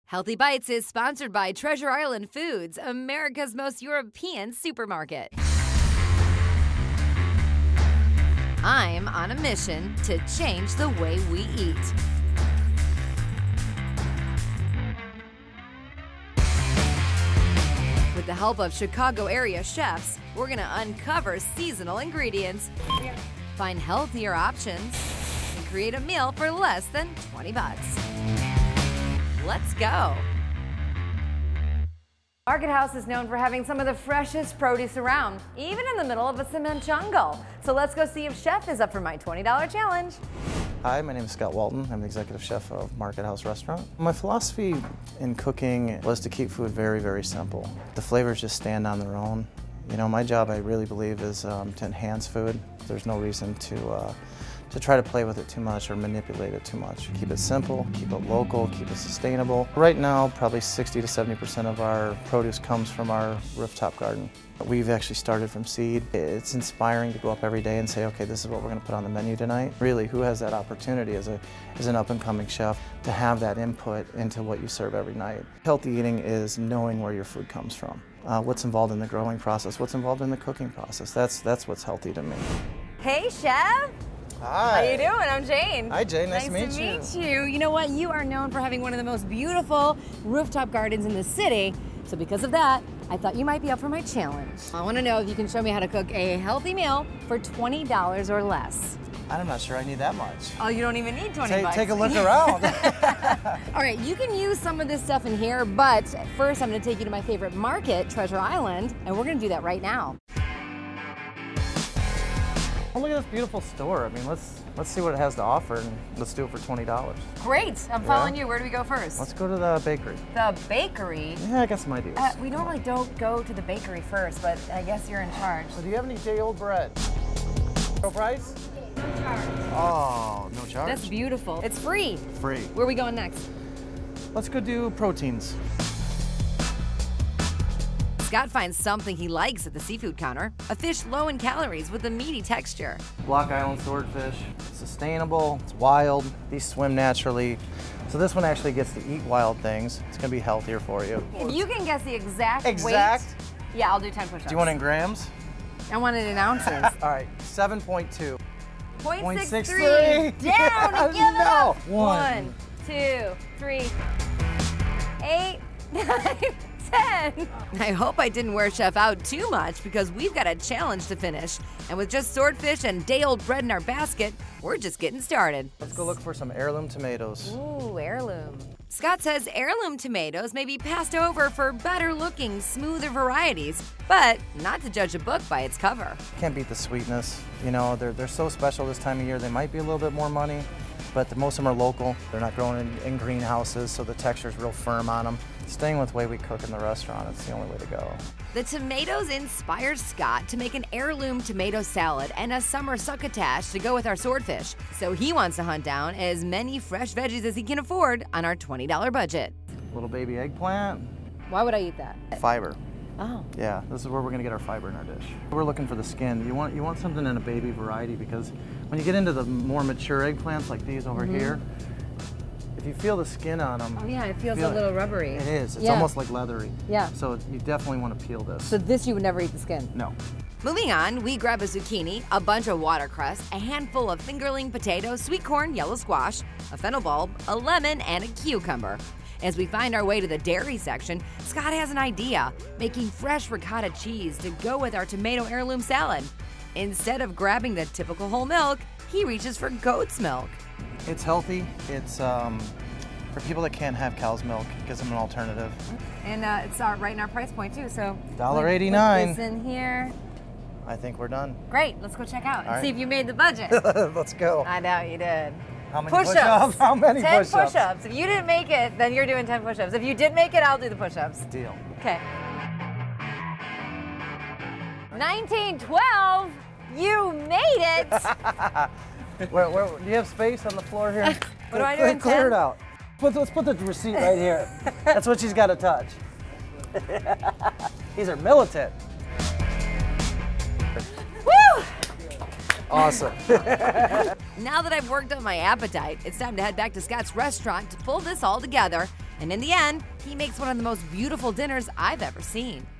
Healthy Bites is sponsored by Treasure Island Foods, America's most European supermarket. I'm on a mission to change the way we eat. With the help of Chicago area chefs, we're gonna uncover seasonal ingredients, find healthier options, and create a meal for less than 20 bucks. Let's go. Market House is known for having some of the freshest produce around, even in the middle of a cement jungle. So let's go see if Chef is up for my $20 challenge. Hi, my name is Scott Walton. I'm the executive chef of Market House Restaurant. My philosophy in cooking was to keep food very, very simple. The flavors just stand on their own. You know, my job, I really believe, is to enhance food. There's no reason to try to play with it too much or manipulate it too much. Keep it simple, keep it local, keep it sustainable. Right now, probably 60 to 70% of our produce comes from our rooftop garden. We've actually started from seed. It's inspiring to go up every day and say, okay, this is what we're going to put on the menu tonight. Really, who has that opportunity as an up-and-coming chef to have that input into what you serve every night? Healthy eating is knowing where your food comes from. What's involved in the growing process, what's involved in the cooking process. That's what's healthy to me. Hey, Chef. Hi. How you doing? I'm Jane. Hi, Jane. Nice to meet you. You know what? You are known for having one of the most beautiful rooftop gardens in the city. So because of that, I thought you might be up for my challenge. I want to know if you can show me how to cook a healthy meal for $20 or less. I'm not sure I need that much. Oh, you don't even need 20 bucks. Take a look around. All right, you can use some of this stuff in here, but first I'm going to take you to my favorite market, Treasure Island, and we're going to do that right now. Oh, look at this beautiful store. I mean, let's see what it has to offer, and let's do it for $20. Great. I'm following you. Where do we go first? Let's go to the bakery. The bakery? Yeah, I got some ideas. We normally don't go to the bakery first, but I guess you're in charge. So do you have any day-old bread? No price? No charge. Oh, no charge? That's beautiful. It's free. Free. Where are we going next? Let's go do proteins. Scott finds something he likes at the seafood counter, a fish low in calories with a meaty texture. Block Island swordfish. Sustainable, it's wild, these swim naturally. So this one actually gets to eat wild things. It's gonna be healthier for you. If you can guess the exact weight. Yeah, I'll do 10 push-ups. Do you want it in grams? I want it in ounces. All right, 7.2. 0.63. Down and give it up. 1, 2, 3, 8, 9, 10. I hope I didn't wear Chef out too much because we've got a challenge to finish. And with just swordfish and day-old bread in our basket, we're just getting started. Let's go look for some heirloom tomatoes. Ooh, heirloom. Scott says heirloom tomatoes may be passed over for better-looking, smoother varieties, but not to judge a book by its cover. Can't beat the sweetness. You know, they're so special this time of year. They might be a little bit more money, but most of them are local. They're not grown in greenhouses, so the texture's real firm on them. Staying with the way we cook in the restaurant, it's the only way to go. The tomatoes inspired Scott to make an heirloom tomato salad and a summer succotash to go with our swordfish. So he wants to hunt down as many fresh veggies as he can afford on our $20 budget. Little baby eggplant. Why would I eat that? Fiber. Oh. Yeah, this is where we're gonna get our fiber in our dish. We're looking for the skin. You want something in a baby variety because when you get into the more mature eggplants like these over here, if you feel the skin on them. Oh yeah, it feels a little rubbery. It is. It's almost like leathery. Yeah. So you definitely want to peel this. So this you would never eat the skin? No. Moving on, we grab a zucchini, a bunch of watercress, a handful of fingerling potatoes, sweet corn, yellow squash, a fennel bulb, a lemon, and a cucumber. As we find our way to the dairy section, Scott has an idea, making fresh ricotta cheese to go with our tomato heirloom salad. Instead of grabbing the typical whole milk, he reaches for goat's milk. It's healthy. It's for people that can't have cow's milk. It gives them an alternative. And it's right in our price point too, so $1.89. Put this in here. I think we're done. Great, let's go check out and right. see if you made the budget. Let's go. I know you did. How many push-ups? How many 10 push-ups? push-ups. If you didn't make it, then you're doing 10 push-ups. If you did make it, I'll do the push-ups. Deal. Okay. 1912, you made it. Where, do you have space on the floor here? What do I do in Clear 10? it out. Let's put the receipt right here. That's what she's got to touch. These are militant. Woo! Awesome. Now that I've worked up my appetite, it's time to head back to Scott's restaurant to pull this all together And in the end, he makes one of the most beautiful dinners I've ever seen.